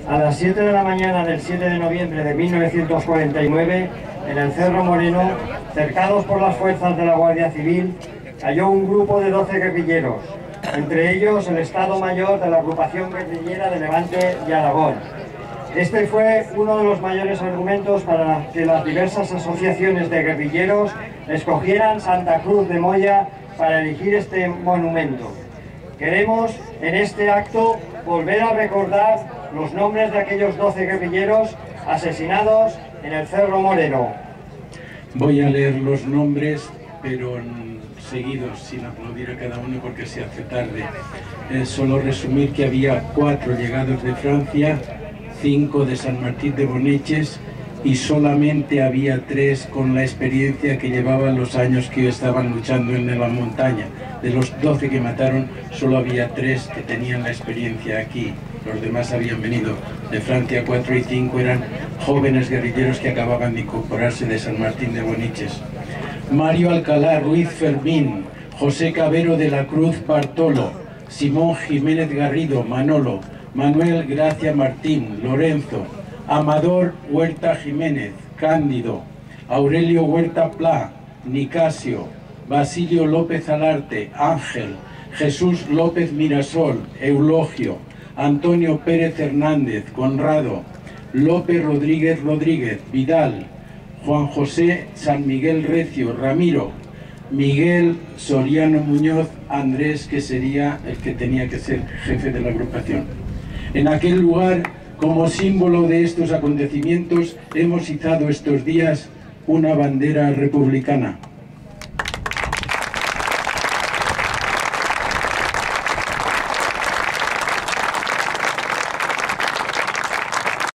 A las 7 de la mañana del 7 de noviembre de 1949, en el Cerro Moreno, cercados por las fuerzas de la Guardia Civil, cayó un grupo de 12 guerrilleros, entre ellos el Estado Mayor de la agrupación guerrillera de Levante y Aragón. Este fue uno de los mayores argumentos para que las diversas asociaciones de guerrilleros escogieran Santa Cruz de Moya para erigir este monumento. Queremos, en este acto, volver a recordar los nombres de aquellos 12 guerrilleros asesinados en el Cerro Moreno. Voy a leer los nombres, pero seguidos, sin aplaudir a cada uno porque se hace tarde. Solo resumir que había 4 llegados de Francia, 5 de San Martín de Boneches, y solamente había 3 con la experiencia que llevaban los años que estaban luchando en la montaña. De los 12 que mataron, solo había 3 que tenían la experiencia aquí. Los demás habían venido de Francia. 4 y 5 eran jóvenes guerrilleros que acababan de incorporarse de San Martín de Boneches. Mario Alcalá Ruiz Fermín, José Cabero de la Cruz Bartolo, Simón Jiménez Garrido Manolo, Manuel Gracia Martín Lorenzo, Amador Huerta Jiménez Cándido, Aurelio Huerta Plá Nicasio, Basilio López Alarte Ángel, Jesús López Mirasol Eulogio, Antonio Pérez Hernández Conrado, López Rodríguez Rodríguez Vidal, Juan José San Miguel Recio Ramiro, Miguel Soriano Muñoz Andrés, que sería el que tenía que ser jefe de la agrupación. En aquel lugar, como símbolo de estos acontecimientos, hemos izado estos días una bandera republicana.